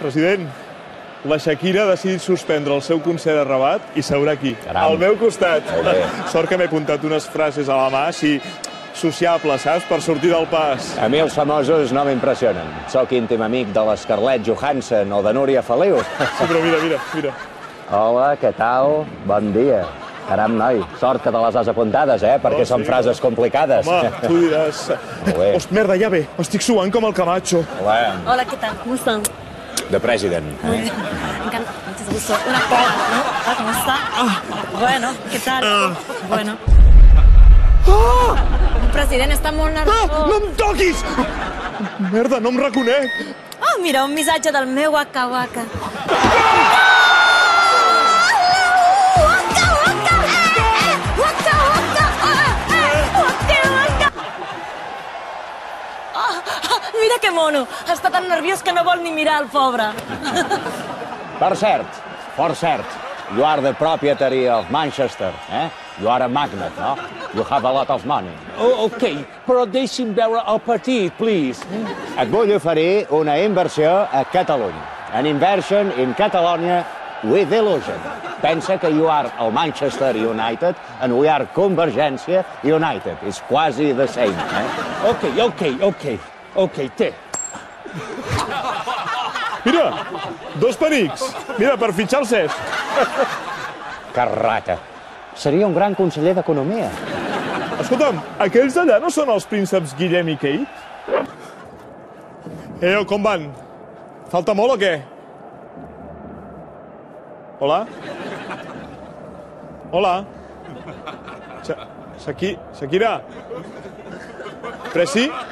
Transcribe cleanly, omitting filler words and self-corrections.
President, la Shakira ha decidit suspendre el seu concert a Rabat i seurà aquí, al meu costat. Sort que m'he apuntat unes frases a la mà, així sociables, saps?, per sortir del pas. A mi els famosos no m'impressionen. Soc íntim amic de l'Scarlett Johansson o de Núria Feliu. Sí, però mira. Hola, què tal? Bon dia. Caram, noi, sort que te les has apuntades, perquè són frases complicades. Home, tu diràs... Host, merda, ja ve, estic suant com el Camacho. Hola, ¿qué tal? ¿Cómo están? The President. Muy bien. Me encanta. Mucho gusto. Una cola, ¿no? Hola, ¿cómo está? Bueno, ¿qué tal? Bueno. El president està molt nerviós. No em toquis! Merda, no em reconec. Oh, mira, un missatge del meu Waka Waka. Mira que mono, està tan nerviós que no vol ni mirar el pobre. Per cert, you are the proprietary of Manchester, You are a magnate, no? You have a lot of money. Oh, okay, però deixi'm veure el partit, please. Et vull oferir una inversió a Catalunya. An inversion in Catalonia with illusion. Pensa que you are el Manchester United and we are Convergència United. It's quasi the same, Ok, té. Mira, 2 penics. Mira, per fitxar el Cesc. Que rata. Seria un gran conseller d'Economia. Escolta'm, aquells d'allà no són els prínceps Guillem i Kate? Com van? Falta molt o què? Hola? Hola? Shakira? Presi?